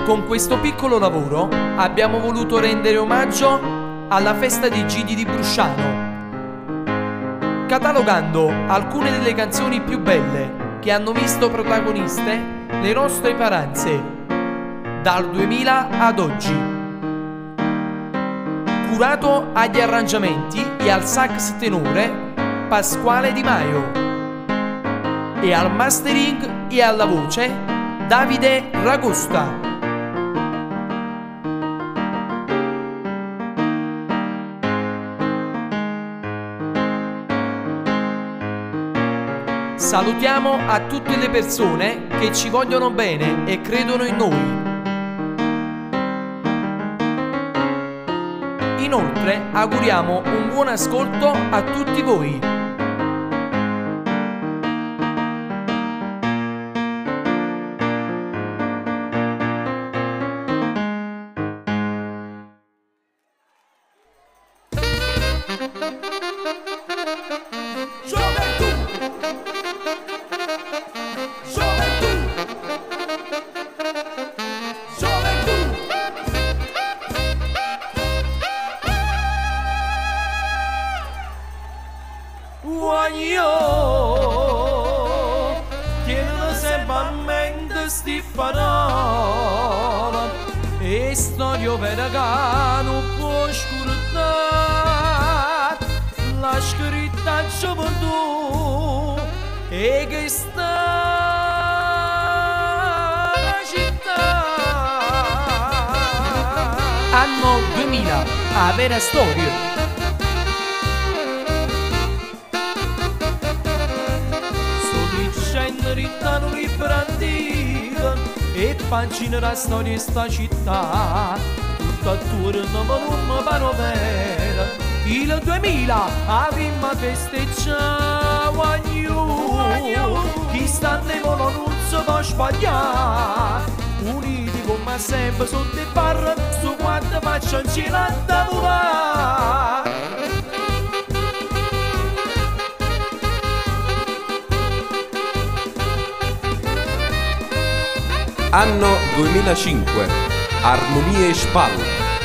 Con questo piccolo lavoro abbiamo voluto rendere omaggio alla festa dei Gidi di Brusciano, catalogando alcune delle canzoni più belle che hanno visto protagoniste le nostre paranze dal 2000 ad oggi. Curato agli arrangiamenti e al sax tenore Pasquale Di Maio e al mastering e alla voce Davide Ragosta. Salutiamo a tutte le persone che ci vogliono bene e credono in noi. Inoltre auguriamo un buon ascolto a tutti voi. Tienilo sempre a mente sti parole e storia vera che non può scordare. La scritta gioventù e che sta la città. Anno 2000, a vera storia. Rittano libro antico e pagina la storia di sta città. Tutto attorno ma non mi pare vera. Il 2000 avremmo festeggiato chi sta nei volo non si può sbagliare. Uniti come sempre sotto il bar su quanto faccio in cielo a tavolare. Anno 2005, Armonie e Spalle.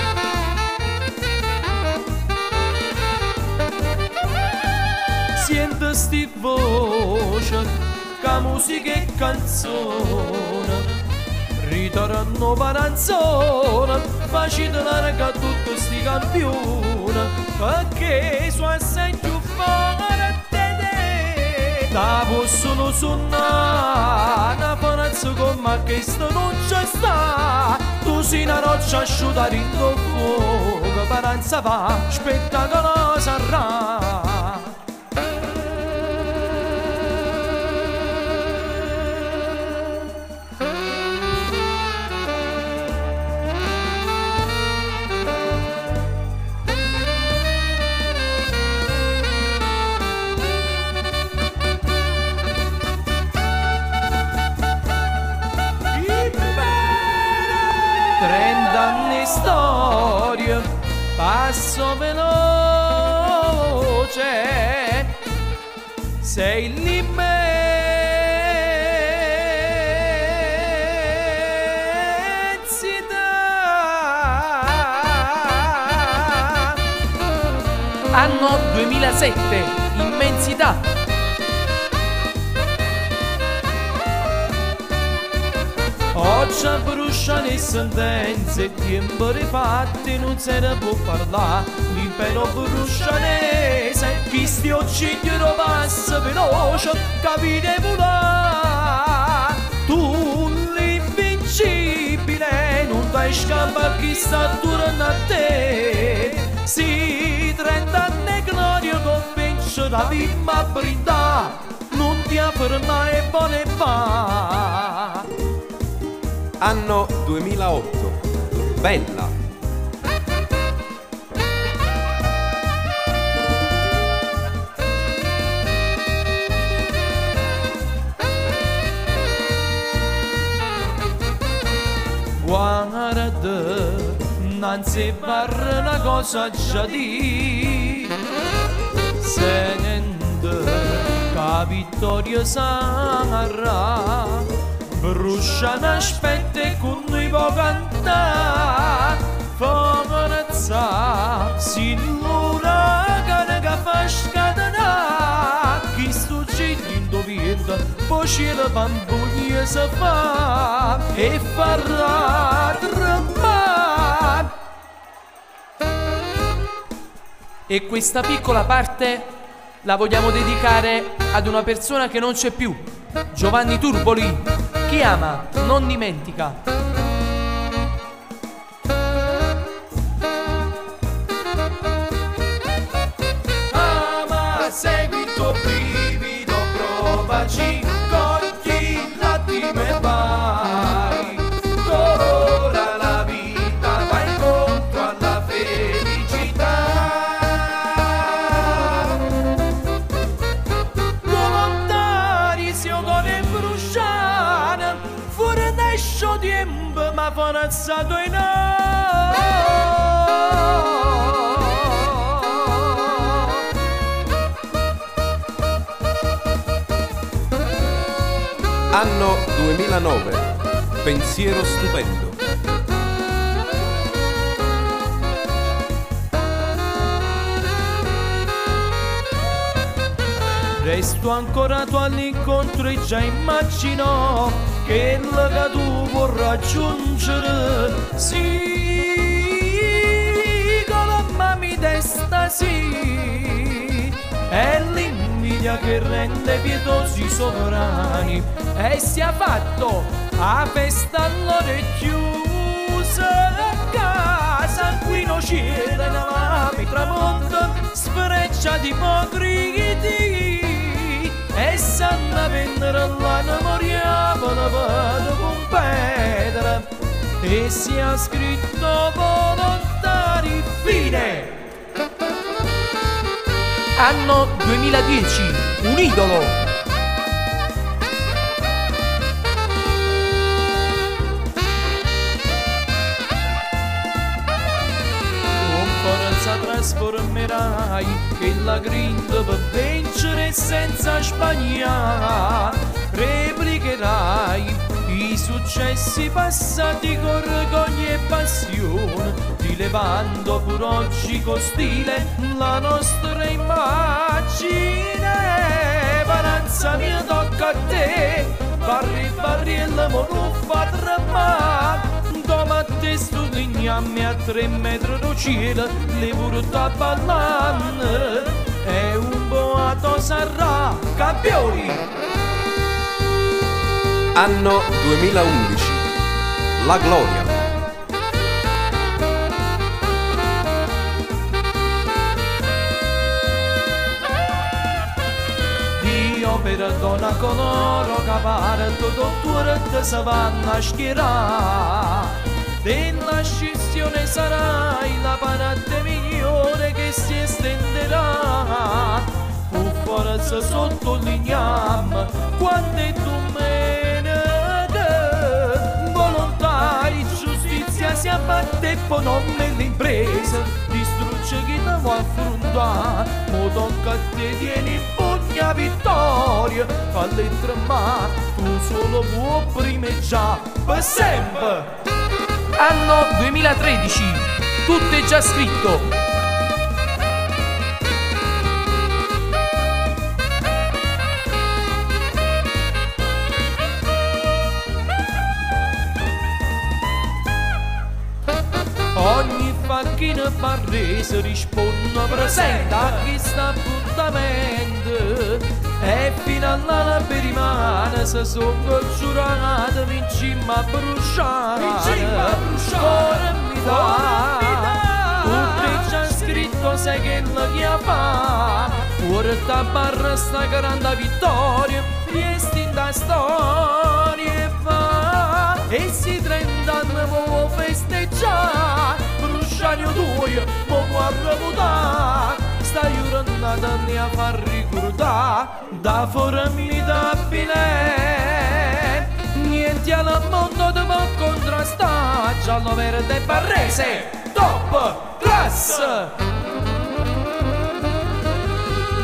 Sento sti voce, che musica e canzone, ritorno paranzone, facilitare che tutti sti campioni, perché sono assai più forte te. Da possono suonare, una paranza come questa non c'è sta. Tu sei una roccia asciutta in fuoco, paranza va, spettacolo sarà. Trent'anni storia, passo veloce, sei l'immensità. Anno 2007, immensità. Oggi bruciano le sentenze, tempo rifatti non se ne può parlare. L'impero bruscianese, chi sti uccidono passa veloce, capite volare. Tu l'invincibile, non dai scampo a chi sta attorno a te. Sì, 30 anni gloria con vince la vimma a brindare, non ti afferma e buone fa. Anno 2008, Bella. Guarda, non si parla una cosa già di, sente che vittoria sarà. Brusciano aspetta e con noi può cantare. Famorazza, si l'uragano che fa scatenare. Chi sto girando vento, poi c'è la bambuglia si fa e farà tremare. E questa piccola parte la vogliamo dedicare ad una persona che non c'è più, Giovanni Turboli. Chi ama non dimentica. Segui il tuo brivido, provaci, cogli l'attimo e vai. Colora la vita, vai incontro alla felicità. Volontari si ogone bruciano, fuori nescio tempo, ma forzato in Anno 2009. Pensiero stupendo. Resto ancorato all'incontro e già immagino che il che tu vuoi raggiungere. Sì, con la mami d'estasi è l'invidia che rende pietosi i sovrani. E si è fatto a festa all'ora chiusa a casa, qui non c'era una mami tramonta sfreccia di ipocriti. E sanno vendere la memoria per competere. E si è scritto volontari. Fine. Anno 2010, un idolo. Con forza trasformerai e la grinta per vincere senza sbagliare. Replicherai i successi passati con orgoglio e passione, rilevando pur oggi con stile la nostra immagine. Paranza mia tocca a te, barri e la monuffa tremare. Domani studiamo a 3 metri di cielo, le porta a ballare. E un boato sarà campioni. Anno 2011. La gloria. Dio perdona coloro che partono dottore te se vanno a schierare. Della scissione sarai la parte migliore che si estenderà. Con forza sottolineiamo quando tu volontari, giustizia si abbatte e poi non nell'impresa. Distrugge chi ti vuoi affrontare, mo tocca a te, tieni in pugna vittoria. Falli tremare, tu solo puoi primeggiare per sempre. Anno 2013, tutto è già scritto. Ogni facchina barrese risponde presente a questo appuntamento. E fino alla perimana se sono giurata vincimmo a bruciare. Ora mi dà tutto è già scritto, sai che la chia fa. Porta a barra sta grande vittoria, riesti in da storia fa. E si 30 anni può festeggiare, bruciano due, mo guarda votare. Stai urlando a far ricordare da formidabile. Niente al mondo ti può contrastare, giallo verde e barrese, top class.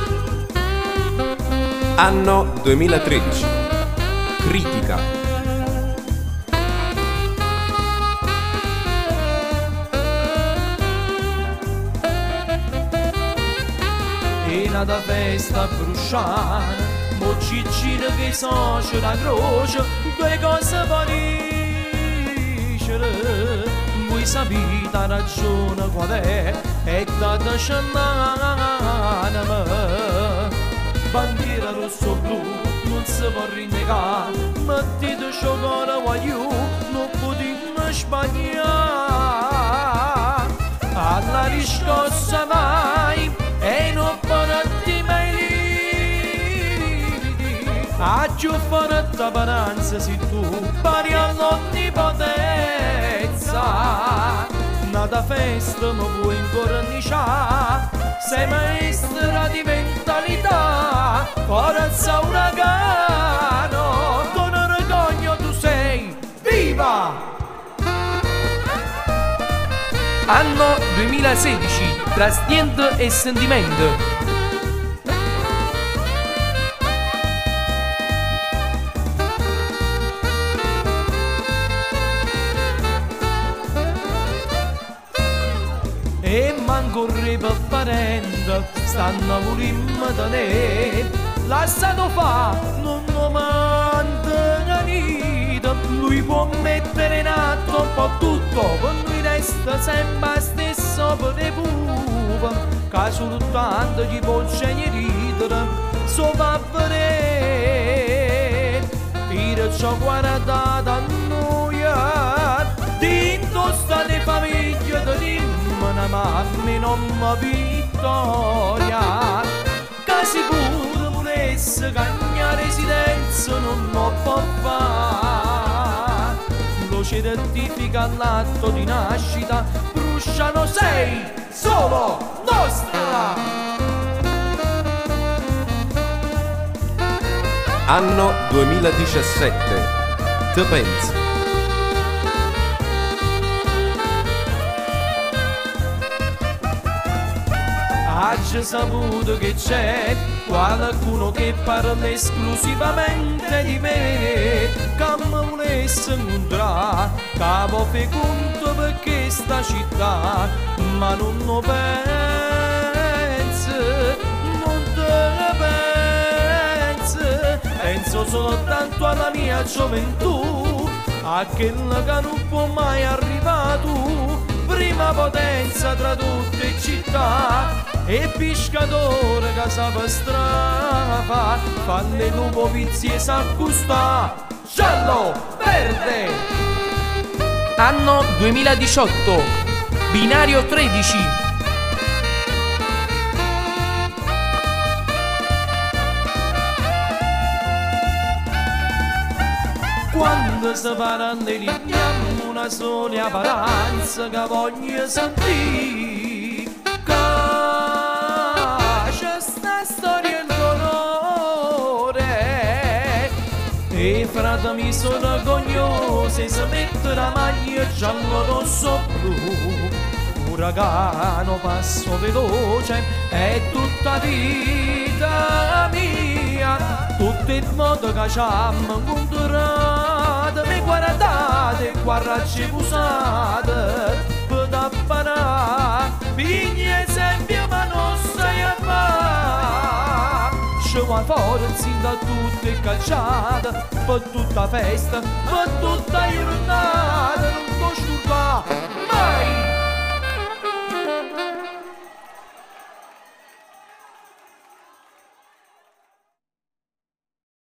Anno 2013. Critica. nata festa bruciana, mo ciccino che socio la croce, due cose pariscere, voi sapete la ragione qual è data sciannanama, bandiera rosso-blu, non si può rinnegare, mettete scioccola voglio, non potete sbagliare, alla riscossa mai, e non porti mai lividi, a più forte paranza se tu pari all'onnipotenza, nata festa mi vuoi incorniciare, sei maestra di mentalità, forza uragano, con orgoglio tu sei viva! Anno 2016, Trastienda e sentimento. E manco re per parente, stanno volendo tenere, lasciato fa, non lo mantenete, lui può mettere in atto un po' tutto, per lui resta sempre lo stesso per le pupe, che soltanto gli può ridere, so va vedere, perciò guardate a noi, dentro sta le famiglie di una mamma non mi vittoria, che sicuro volesse cagnare residenza non lo può fare, lo certifica l'atto di nascita, bruciano sei solo nostra. Anno 2017. Te pensi? Oggi saputo che c'è qualcuno che parla esclusivamente di me, che mi volesse incontrare, capo fecondo per questa città, ma non lo penso, non te ne penso, penso soltanto alla mia gioventù, a quella che non può mai arrivare tu, prima potenza tra tutte le città, e pescatore che sa per strada, fanno lupo vizi e s'accusta, giallo, verde. Anno 2018, binario 13. Quando si parla di lignamo una sola paranza che voglio sentire, e frate mi sono orgoglioso se mette la maglia giallo rosso blu, uragano passo veloce è tutta vita mia, tutto il modo che ci abbiamo incontrato, mi guardate qua raggi usate per tapparare, pigli esempio ma non sai amare, va forza da tutte calciate, per tutta festa, per tutta